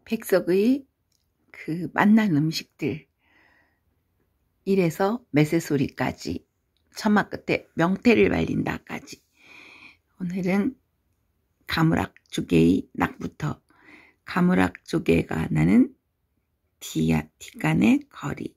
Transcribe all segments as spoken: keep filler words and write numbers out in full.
백석의 그 맛난 음식들 이래서 매새소리까지 처마 끝에 명태를 말린다까지. 오늘은 가물악조개의 낙부터 가물악조개가 나는 디야, 디간의 거리.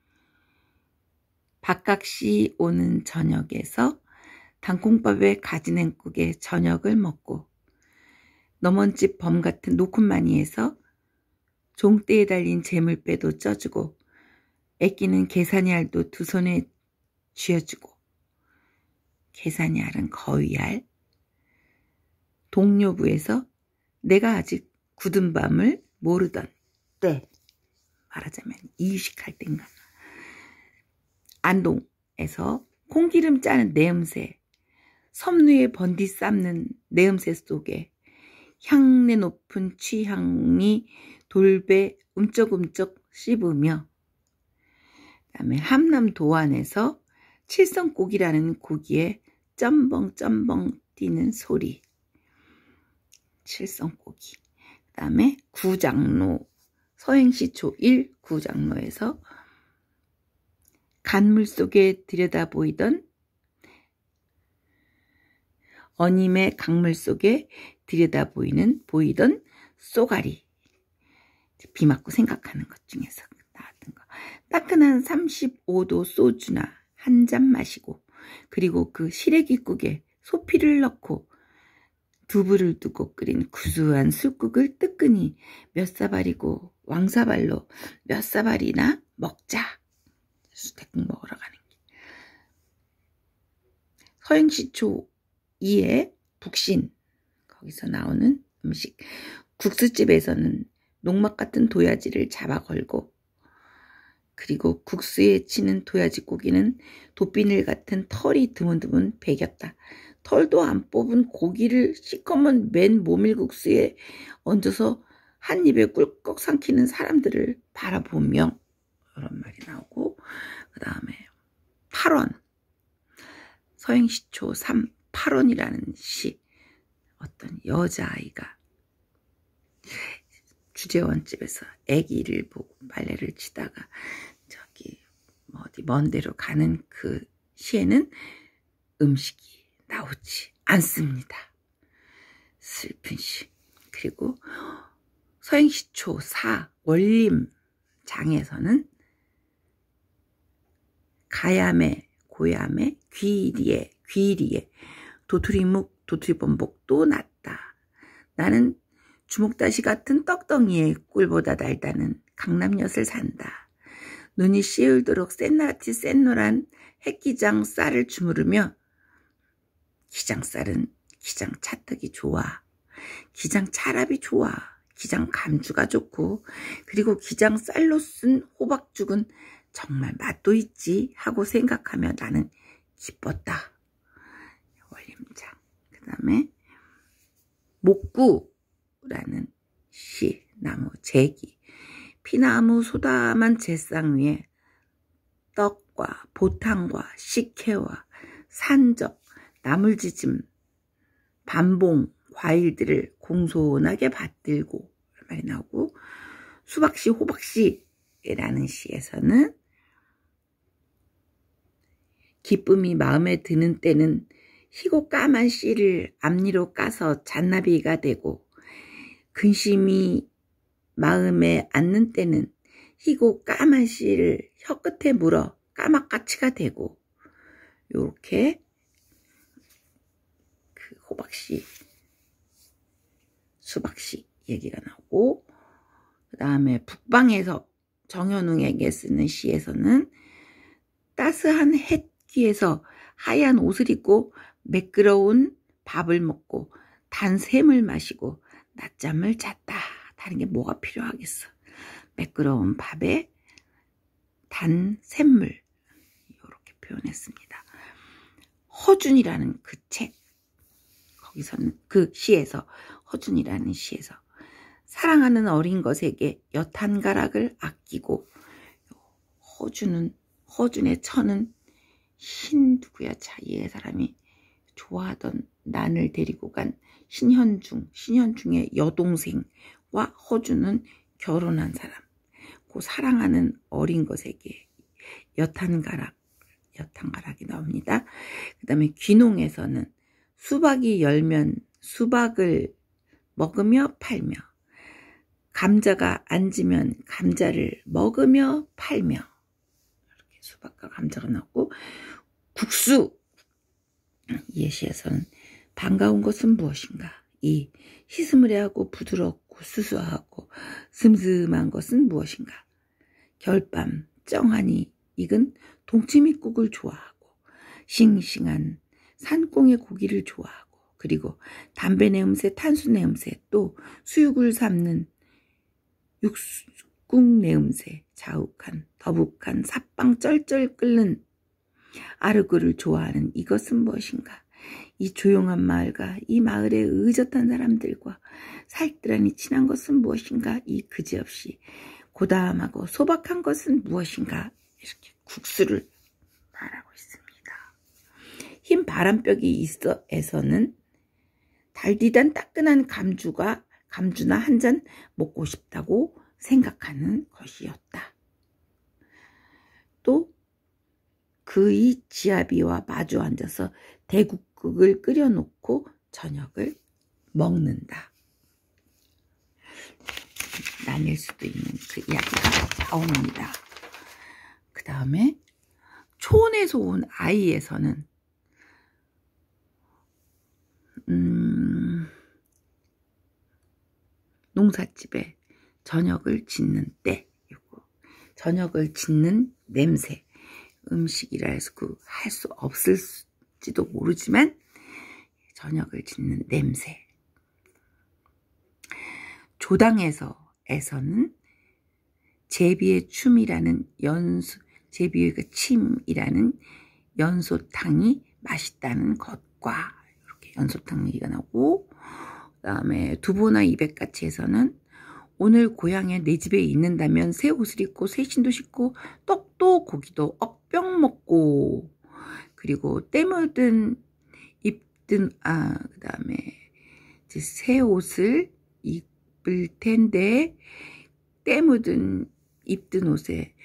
박각시 오는 저녁에서 당콩밥에 가지냉국에 저녁을 먹고 넘원집 범같은 노콘마니에서 종대에 달린 재물배도 쪄주고 애끼는 계산이알도 두 손에 쥐어주고 계산이알은 거위알. 동료부에서 내가 아직 굳은 밤을 모르던 때, 말하자면 이유식할 땐가, 안동에서 콩기름 짜는 내음새, 섬누에 번디 삶는 내음새 속에 향내 높은 취향이 돌배 움쩍움쩍 씹으며, 그 다음에 함남 도안에서 칠성고기라는 고기에 점벙점벙 뛰는 소리. 칠성고기. 그 다음에 구장로, 서행시초 일 구장로에서 간물 속에 들여다 보이던 어님의 강물 속에 들여다 보이는 보이던 쏘가리. 비 맞고 생각하는 것 중에서 나왔던 거. 따끈한 삼십오 도 소주나 한 잔 마시고, 그리고 그 시래기국에 소피를 넣고 두부를 두고 끓인 구수한 술국을 뜨끈히 몇 사발이고 왕사발로 몇 사발이나 먹자. 수태국 먹으러 가는 길. 서행시초 이의 북신, 거기서 나오는 음식. 국수집에서는 농막 같은 도야지를 잡아 걸고, 그리고 국수에 치는 도야지 고기는 돛비늘 같은 털이 드문드문 배겼다. 털도 안 뽑은 고기를 시커먼 맨 모밀국수에 얹어서 한 입에 꿀꺽 삼키는 사람들을 바라보며, 이런 말이 나오고, 그 다음에 팔 원, 서행시초 삼, 팔 원이라는 시. 어떤 여자아이가 주재원집에서 아기를 보고 빨래를 치다가 저기 어디 먼 데로 가는 그 시에는 음식이 나오지 않습니다. 슬픈 시. 그리고 서행시초 사, 원림장에서는 가야매, 고야매, 귀리에, 귀리에, 도토리묵, 도토리범벅도 낫다. 나는 주먹다시 같은 떡덩이에 꿀보다 달다는 강남엿을 산다. 눈이 시울도록 샛노랗디 샛노란 햇기장 쌀을 주무르며, 기장쌀은 기장 찰떡이 좋아. 기장 찰압이 좋아. 기장 감주가 좋고, 그리고 기장 쌀로 쓴 호박죽은 정말 맛도 있지 하고 생각하며 나는 기뻤다. 원림장. 그 다음에 목구라는 시, 나무 제기. 피나무 소담한 제상 위에 떡과 보탕과 식혜와 산적, 나물지짐, 반봉, 과일들을 공손하게 받들고, 말이 나오고, 수박씨, 호박씨라는 시에서는 기쁨이 마음에 드는 때는 희고 까만 씨를 앞니로 까서 잔나비가 되고, 근심이 마음에 앉는 때는 희고 까만 씨를 혀끝에 물어 까막까치가 되고, 요렇게 그 호박씨, 수박씨 얘기가 나오고, 그 다음에 북방에서 정현웅에게 쓰는 시에서는 따스한 햇귀에서 하얀 옷을 입고 매끄러운 밥을 먹고 단 샘을 마시고 낮잠을 잤다. 다른 게 뭐가 필요하겠어. 매끄러운 밥에 단 샘물, 이렇게 표현했습니다. 허준이라는 그 책, 거기서는 그 시에서, 허준이라는 시에서 사랑하는 어린 것에게 엿 한 가락을 아끼고, 허준은, 허준의 처는 신 누구야, 자, 이 사람이 좋아하던 난을 데리고 간 신현중, 신현중의 여동생 허주는 결혼한 사람, 그 사랑하는 어린 것에게 여탄가락, 여탄가락이 나옵니다. 그 다음에 귀농에서는 수박이 열면 수박을 먹으며 팔며, 감자가 앉으면 감자를 먹으며 팔며, 이렇게 수박과 감자가 나오고, 국수 예시에서는 반가운 것은 무엇인가? 이 희스무레하고 부드럽고 수수하고 슴슴한 것은 무엇인가? 겨울밤 쩡하니 익은 동치미국을 좋아하고, 싱싱한 산꽁의 고기를 좋아하고, 그리고 담배 내음새, 탄수 내음새, 또 수육을 삶는 육국 내음새, 자욱한 더북한 삿방 쩔쩔 끓는 아르고를 좋아하는 이것은 무엇인가? 이 조용한 마을과 이 마을에 의젓한 사람들과 살뜰하니 친한 것은 무엇인가? 이 그지없이 고담하고 소박한 것은 무엇인가? 이렇게 국수를 말하고 있습니다. 흰 바람벽이 있어에서는 달디단 따끈한 감주가 감주나 한 잔 먹고 싶다고 생각하는 것이었다. 또 그의 지아비와 마주 앉아서 대국국을 끓여놓고 저녁을 먹는다. 나뉠 수도 있는 그 이야기가 나옵니다. 그 다음에 촌에서 온 아이에서는 음, 농사집에 저녁을 짓는 때, 저녁을 짓는 냄새, 음식이라 해서 그 할 수 없을지도 모르지만 저녁을 짓는 냄새. 조당에서에서는 제비의 춤이라는 연소, 제비의 그 침이라는 연소탕이 맛있다는 것과, 이렇게 연소탕 얘기가 나오고, 그 다음에 두보나 이백가치에서는 오늘 고향에 내 집에 있는다면 새 옷을 입고 새 신도 신고 떡도 고기도 억병 먹고, 그리고 때 묻은 입든 아 그다음에 이제 새 옷을 입을 텐데 때 묻은 입든 옷에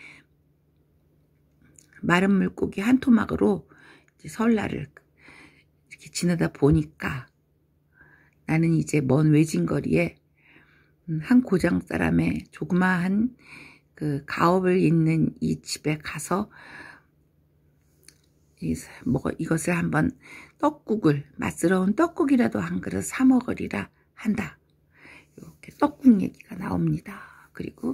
마른 물고기 한 토막으로 이제 설날을 이렇게 지나다 보니까 나는 이제 먼 외진거리에 한 고장 사람의 조그마한 그 가업을 잇는 이 집에 가서 이, 뭐, 이것을 한번 떡국을, 맛스러운 떡국이라도 한 그릇 사 먹으리라 한다. 이렇게 떡국 얘기가 나옵니다. 그리고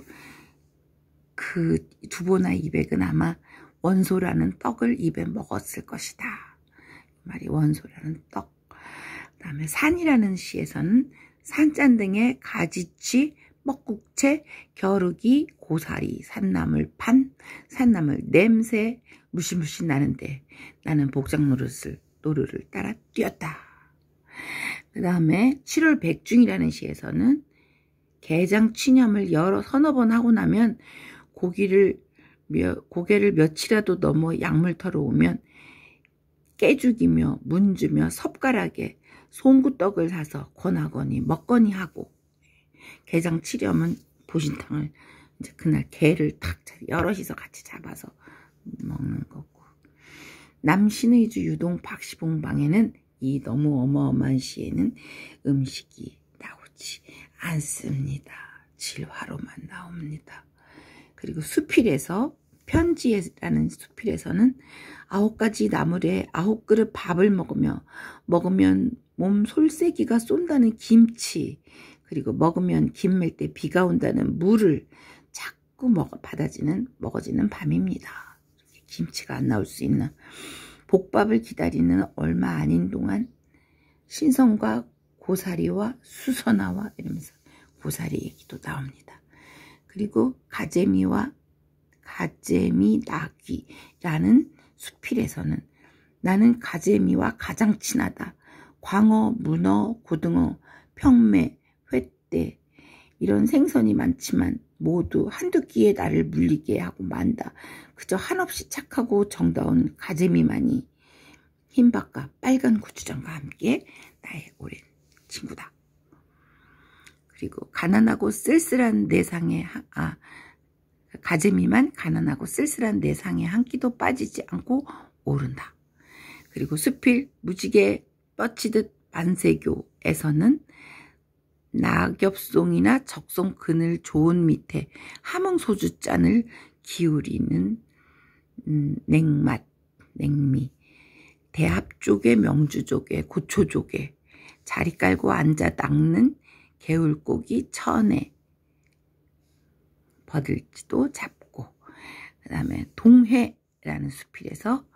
그 두보나 이백은 아마 원소라는 떡을 입에 먹었을 것이다. 말이 원소라는 떡. 그 다음에 산이라는 시에서는 산짠등에 가지치, 먹국채, 겨루기, 고사리, 산나물 판, 산나물 냄새 무시무시 나는데 나는 복장 노릇을, 노루를 따라 뛰었다. 그 다음에 칠월 백중이라는 시에서는 게장 취념을 여러 서너 번 하고 나면 고기를 며, 고개를 며칠이라도 넘어 약물터로 오면 깨죽이며 문주며 섭가락에 송구떡을 사서 권하거니 먹거니 하고, 게장 치려면 보신탕을 이제 그날 게를 탁 여럿이서 같이 잡아서 먹는 거고, 남신의 주 유동 박시봉 방에는 이 너무 어마어마한 시에는 음식이 나오지 않습니다. 질화로만 나옵니다. 그리고 수필에서 편지라는 수필에서는 아홉 가지 나물에 아홉 그릇 밥을 먹으며 먹으면 몸 솔새기가 쏜다는 김치, 그리고 먹으면 김 맬 때 비가 온다는 물을 자꾸 먹어 받아지는 먹어지는 밤입니다. 김치가 안 나올 수 있는 복밥을 기다리는 얼마 아닌 동안 신성과 고사리와 수선화와 이러면서 고사리 얘기도 나옵니다. 그리고 가재미와 가재미 나귀라는 수필에서는 나는 가재미와 가장 친하다. 광어, 문어, 고등어, 평매, 횟대 이런 생선이 많지만 모두 한두 끼에 나를 물리게 하고 만다. 그저 한없이 착하고 정다운 가재미만이 흰밥과 빨간 고추장과 함께 나의 오랜 친구다. 그리고 가난하고 쓸쓸한 내상에 아 가재미만 가난하고 쓸쓸한 내상에 한 끼도 빠지지 않고 오른다. 그리고 수필 무지개 뻗치듯 만세교에서는 낙엽송이나 적송 그늘 좋은 밑에 함흥소주 잔을 기울이는 음, 냉맛, 냉미, 대합조개, 명주조개, 고초조개, 자리 깔고 앉아 낚는 개울고기, 천에, 버들지도 잡고, 그 다음에 동해라는 수필에서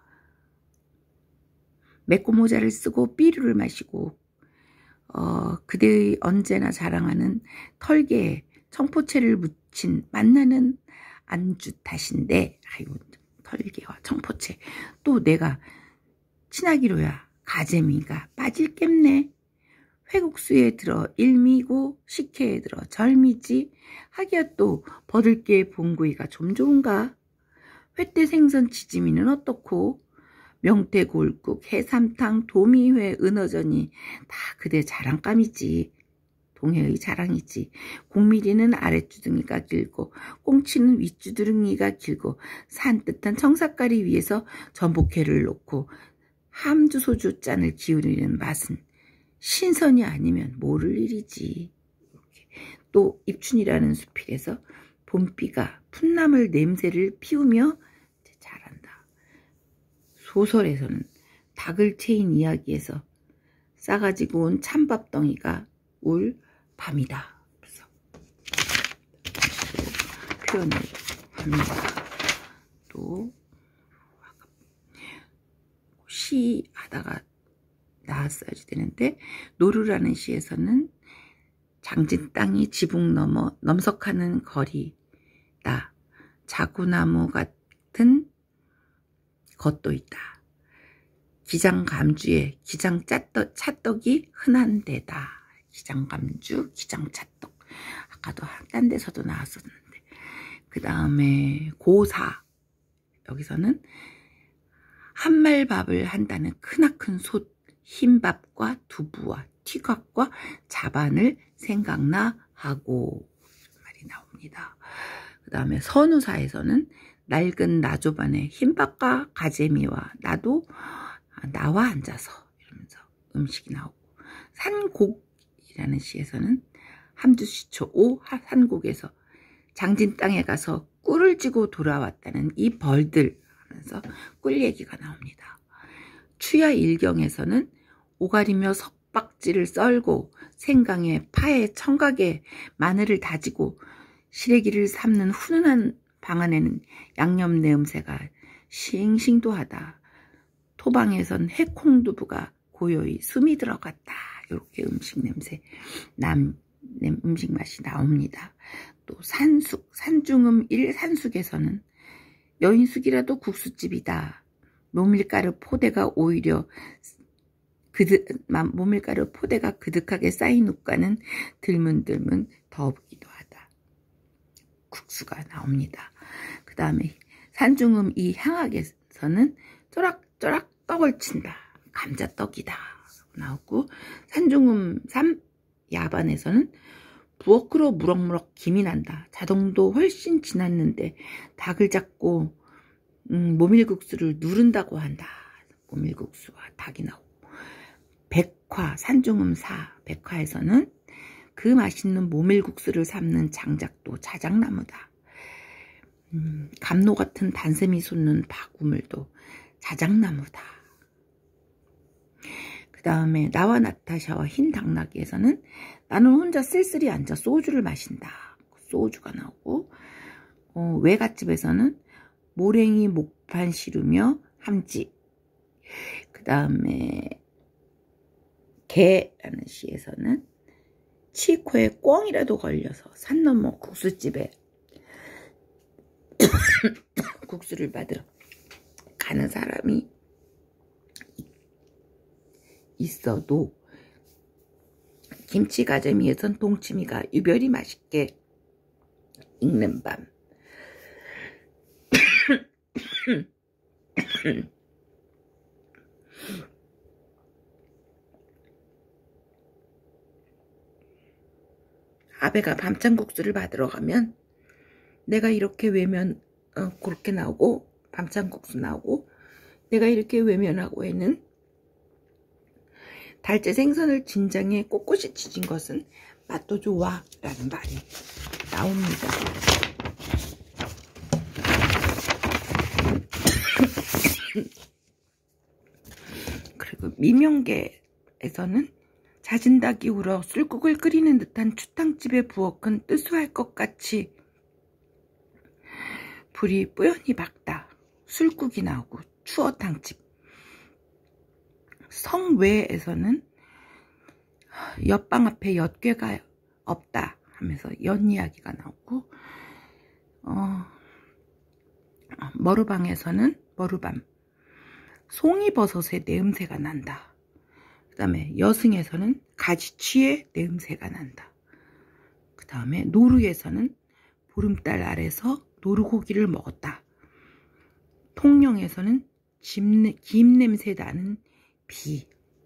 메꼬모자를 쓰고 삐루를 마시고 어, 그대의 언제나 자랑하는 털개에 청포채를 묻힌 만나는 안주 탓인데, 아이고, 털개와 청포채. 또 내가 친하기로야 가재미가 빠질 깹네. 회국수에 들어 일미고 식혜에 들어 절미지. 하기야 또 버들게 봉구이가 좀 좋은가. 회때 생선 지짐이는 어떻고. 명태 골국, 해삼탕, 도미회, 은어전이 다 그대 자랑감이지. 동해의 자랑이지. 공미리는 아랫주둥이가 길고 꽁치는 윗주둥이가 길고 산뜻한 청사까리 위에서 전복회를 놓고 함주 소주 잔을 기울이는 맛은 신선이 아니면 모를 일이지. 또 입춘이라는 수필에서 봄비가 풋나물 냄새를 피우며 자란다. 소설에서는 닭을 채인 이야기에서 싸가지고 온 찬밥덩이가 올 밤이다. 그래서 표현을 합니다. 또 시 하다가 나왔어야 되는데, 노루라는 시에서는 장진 땅이 지붕 넘어 넘석하는 거리다. 자구나무 같은 것도 있다. 기장감주에 기장차떡, 찻떡이 흔한 데다. 기장감주, 기장차떡. 아까도 딴 데서도 나왔었는데. 그 다음에 고사. 여기서는 한말밥을 한다는 크나큰 솥, 흰밥과 두부와 튀각과 자반을 생각나 하고 말이 나옵니다. 그 다음에 선우사에서는 낡은 나조반에 흰밥과 가재미와 나도 나와 앉아서 이러면서 음식이 나오고, 산곡이라는 시에서는 함주시초 오 산곡에서 장진 땅에 가서 꿀을 쥐고 돌아왔다는 이 벌들 하면서 꿀 얘기가 나옵니다. 추야 일경에서는 오가리며 석박지를 썰고 생강에 파에 청각에 마늘을 다지고 시래기를 삶는 훈훈한 방 안에는 양념 냄새가 싱싱도하다. 토방에선 해콩두부가 고요히 숨이 들어갔다. 이렇게 음식 냄새, 남 음식 맛이 나옵니다. 또 산숙, 산중음 일 산숙에서는 여인숙이라도 국수집이다. 모밀가루 포대가 오히려 그득, 모밀가루 포대가 그득하게 쌓인 우가는 들문들문 더럽기도 하다. 국수가 나옵니다. 그 다음에 산중음 이 향학에서는 쪼락쪼락 떡을 친다. 감자떡이다. 나오고, 산중음 삼 야반에서는 부엌으로 무럭무럭 김이 난다. 자동도 훨씬 지났는데 닭을 잡고 음, 모밀국수를 누른다고 한다. 모밀국수와 닭이 나오고, 백화 산중음 사 백화에서는 그 맛있는 모밀국수를 삶는 장작도 자작나무다. 음, 감로 같은 단샘이 솟는 박우물도 자작나무다. 그 다음에 나와 나타샤와 흰 당나귀에서는 나는 혼자 쓸쓸히 앉아 소주를 마신다. 소주가 나오고, 어, 외갓집에서는 모랭이 목판 시루며 함지. 그 다음에 개라는 시에서는 치코에 꿩이라도 걸려서 산 넘어 국수집에 국수를 받으러 가는 사람이 있어도 김치 가재미에선 동치미가 유별이 맛있게 익는 밤. 아베가 밤장국수를 받으러 가면 내가 이렇게 외면 어, 그렇게 나오고 밤장국수 나오고, 내가 이렇게 외면하고 있는 달째 생선을 진장에 꼿꼿이 지진 것은 맛도 좋아 라는 말이 나옵니다. 그리고 미명계에서는 잦은 닭이 울어 술국을 끓이는 듯한 추탕집에 부엌은 뜨수할 것 같이 불이 뿌연히 밝다. 술국이 나오고 추어탕집. 성외에서는 옆방 앞에 엿괴가 없다 하면서 엿 이야기가 나오고, 어, 머루방에서는 머루밤 송이버섯의 내음새가 난다. 그 다음에 여승에서는 가지취의 내음새가 난다. 그 다음에 노루에서는 보름달 아래서 노루고기를 먹었다. 통영에서는 김, 김 냄새 나는 비.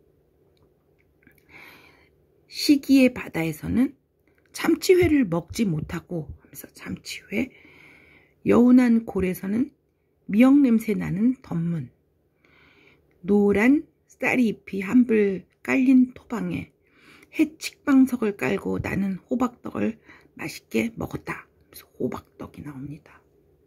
시기의 바다에서는 참치회를 먹지 못하고 하면서 참치회. 여운한 골에서는 미역 냄새 나는 덧문. 노란 쌀이 잎이 한불 깔린 토방에 해칡방석을 깔고 나는 호박떡을 맛있게 먹었다. 그래서 호박떡이 나옵니다.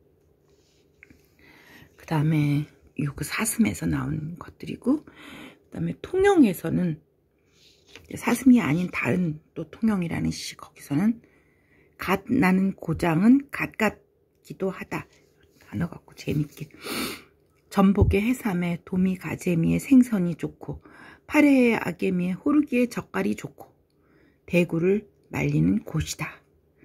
그 다음에 요 그 사슴에서 나온 것들이고, 그 다음에 통영에서는 사슴이 아닌 다른 또 통영이라는 시, 거기서는 갓 나는 고장은 갓 같기도 하다. 단어 갖고 재밌게. 전복의 해삼에 도미 가재미의 생선이 좋고, 파래의 아개미의 호르기의 젓갈이 좋고, 대구를 말리는 곳이다.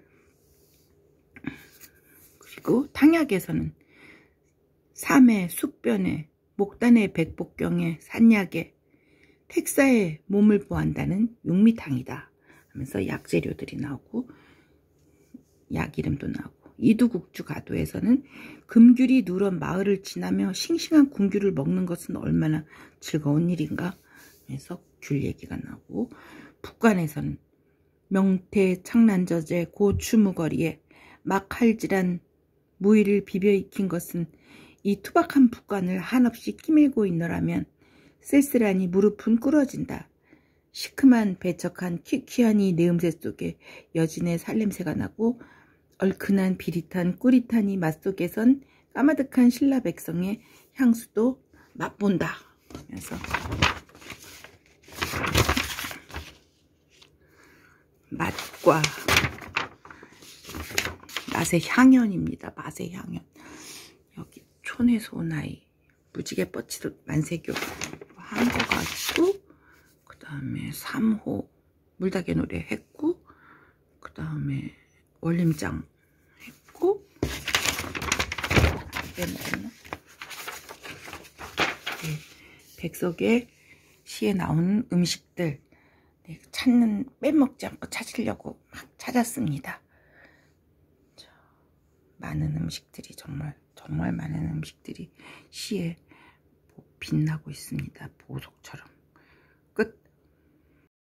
그리고 탕약에서는 삼해, 숙변에, 목단의 백복경에, 산약에, 택사에 몸을 보한다는 육미탕이다 하면서 약재료들이 나오고, 약 이름도 나오고, 이두국주 가도에서는 금귤이 누런 마을을 지나며 싱싱한 군귤을 먹는 것은 얼마나 즐거운 일인가 해서 귤 얘기가 나오고, 북간에서는 명태 창란저제 고추무거리에 막할질한 무의를 비벼 익힌 것은 이 투박한 북간을 한없이 끼밀고 있노라면 쓸쓸하니 무릎은 꿇어진다. 시큼한 배척한 퀴퀴한 이 내음새 속에 여진의 살냄새가 나고, 얼큰한 비릿한 꾸릿한 이 맛 속에선 까마득한 신라 백성의 향수도 맛본다 하면서 맛과 맛의 향연입니다. 맛의 향연. 여기 촌에서 온 아이, 무지개 뻗치듯 만세교 한거가 있고, 그 다음에 삼호 물닭의 노래 했고, 그 다음에 월림장 했고, 네, 백석의 시에 나오는 음식들, 네, 찾는, 빼먹지 않고 찾으려고 막 찾았습니다. 자, 많은 음식들이 정말 정말 많은 음식들이 시에 빛나고 있습니다. 보석처럼.